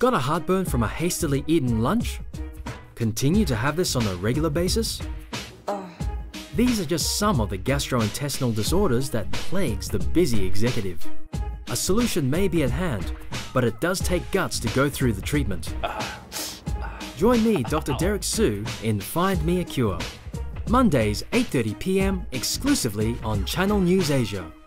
Got a heartburn from a hastily eaten lunch? Continue to have this on a regular basis? These are just some of the gastrointestinal disorders that plagues the busy executive. A solution may be at hand, but it does take guts to go through the treatment. Join me, Dr. Derrick Siu, in Find Me a Cure. Mondays, 8:30 p.m. exclusively on Channel News Asia.